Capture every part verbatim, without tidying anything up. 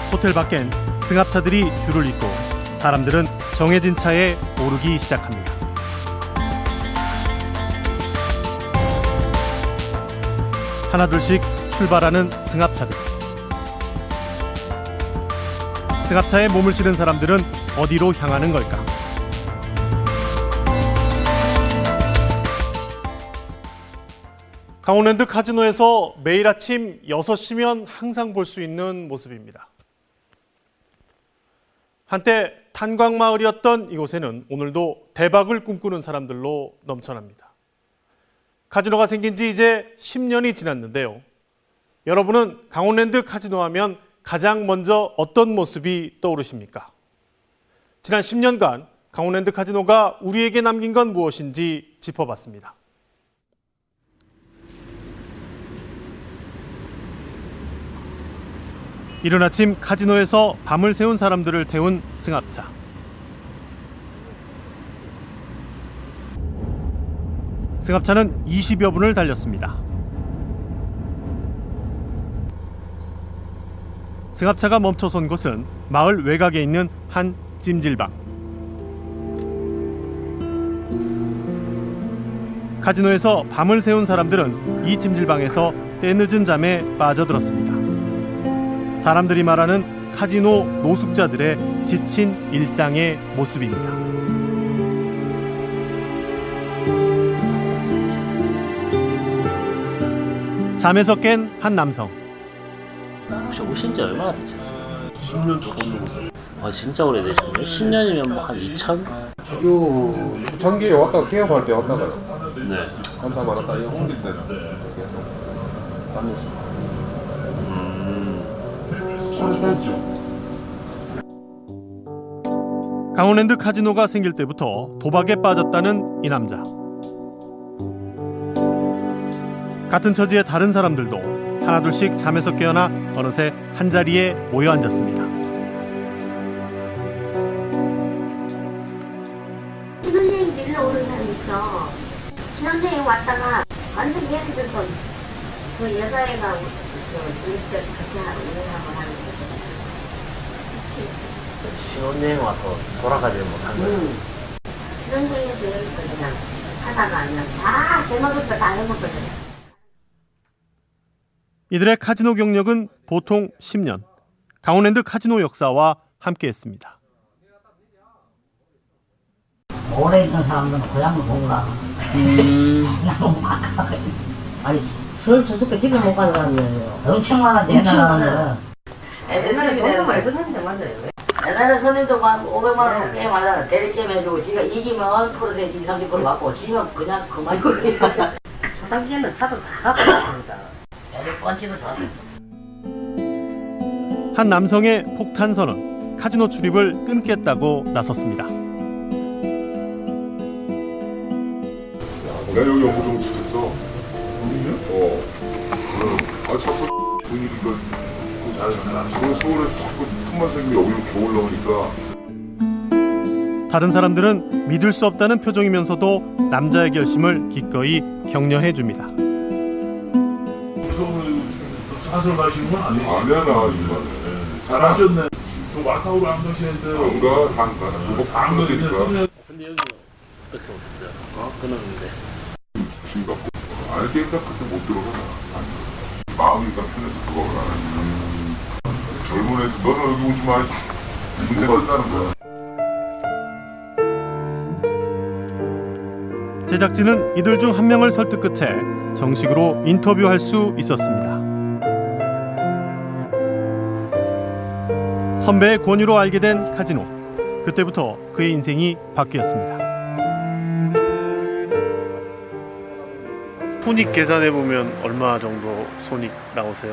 호텔 밖엔 승합차들이 줄을 잇고 사람들은 정해진 차에 오르기 시작합니다. 하나둘씩 출발하는 승합차들. 승합차에 몸을 실은 사람들은 어디로 향하는 걸까? 강원랜드 카지노에서 매일 아침 여섯 시면 항상 볼 수 있는 모습입니다. 한때 탄광마을이었던 이곳에는 오늘도 대박을 꿈꾸는 사람들로 넘쳐납니다. 카지노가 생긴 지 이제 십 년이 지났는데요. 여러분은 강원랜드 카지노 하면 가장 먼저 어떤 모습이 떠오르십니까? 지난 십 년간 강원랜드 카지노가 우리에게 남긴 건 무엇인지 짚어봤습니다. 이른 아침 카지노에서 밤을 새운 사람들을 태운 승합차. 승합차는 이십여 분을 달렸습니다. 승합차가 멈춰선 곳은 마을 외곽에 있는 한 찜질방. 카지노에서 밤을 새운 사람들은 이 찜질방에서 때늦은 잠에 빠져들었습니다. 사람들이 말하는 카지노 노숙자들의 지친 일상의 모습입니다. 잠에서 깬 한 남성. 혹시 오신 지 얼마나 되셨어요? 십 년 조금 넘었어요. 아 진짜 오래되셨네요. 십 년이면 뭐 한 이천? 요 초창기에 왔다가 개업할 때 왔다가요. 네. 한참 많았다. 이 홍기 때 계속 다녔어요. 강원랜드 카지노가 생길 때부터 도박에 빠졌다는 이 남자. 같은 처지의 다른 사람들도 하나둘씩 잠에서 깨어나 어느새 한자리에 모여 앉았습니다. 신혼여행 밀러 오는 사람이 있어. 신혼여행 왔다가 완전 예를 들어서 그 여자애가 우리들 같이 운행하고 하는 거. 신혼여행 와서 돌아가지 못한 거예요. 응. 신혼여행에서 여기서 그냥 하다가 그냥 다 해먹을 거 다 해먹거든. 이들의 카지노 경력은 보통 십 년. 강원랜드 카지노 역사와 함께했습니다. 오래 있는 사람들은 고향을 못 가. 음. 나못 가. 아니 설 주석에 집에 못 가는 사람이에요. 엄청 많아지. 엄청 많아요. 애들 손이 너무 말 듣는데 맞아요. 옛날에 손님도 막 오백만 원 게임 하잖아. 대리 게임 해주고 지가 이기면 프로세트 이십, 삼십 프로 받고 지면 그냥 그만 걸려. 초단기에는 차도 다 갖고 왔습니다. 애들 펀치도 좋았어. 한 남성의 폭탄 선언. 카지노 출입을 끊겠다고 나섰습니다. 내가 여기 영구정 지켰어. 어. 아 자꾸 분위기가 그 서울에서 자꾸 틈만 생기면 여기로 겨울 나오니까. 다른 사람들은 믿을 수 없다는 표정이면서도 남자의 결심을 기꺼이 격려해 줍니다. 사설 마시는 건 아니에요. 아니야 나 이거. 잘하셨네. 저 마카오로 안 가시는데. 안 가, 안 가. 그거 안 가니까. 근데 여기 어떻게 오셨어요? 어? 끊었는데. 지금 안 깨니까 그때 못 들어가나. 마음이 일단 편해서 그거를 안 하지. 젊은 애들 너는 여기 오지 마. 문제가 끝나는 거야. 제작진은 이들 중 한 명을 설득 끝에 정식으로 인터뷰할 수 있었습니다. 선배의 권유로 알게 된 카지노. 그때부터 그의 인생이 바뀌었습니다. 손익 계산해 보면 얼마 정도 손익 나오세요?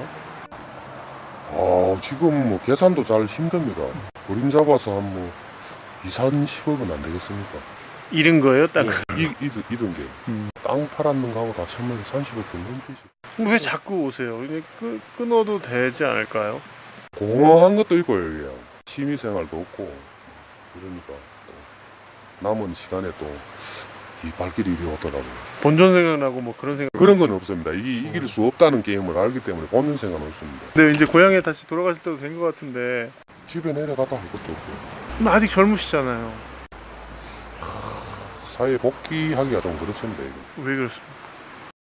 아 지금 뭐 계산도 잘 힘듭니다. 그림 잡아서 한 뭐 이, 삼십억은 안 되겠습니까? 잃은 거예요, 딱? 이, 이, 이런 게. 음. 땅 팔았는 거하고 다 천만에 삼십억 정도 되지. 왜 자꾸 오세요? 그냥 끄, 끊어도 되지 않을까요? 공허한 것도 있고 여기야. 취미생활도 없고 그러니까 또 남은 시간에 또 이 발길이 이리 오더라고요. 본전 생각나고 뭐 그런 생각. 그런 건 없습니다. 이게 이길 수 없다는 게임을 알기 때문에 본전 생각은 없습니다. 근데 이제 고향에 다시 돌아가실 때도 된 것 같은데 집에 내려갔다 할 것도 없고요. 뭐 아직 젊으시잖아요. 사회 복귀하기가 좀 그렇습니다. 이거. 왜 그렇습니까?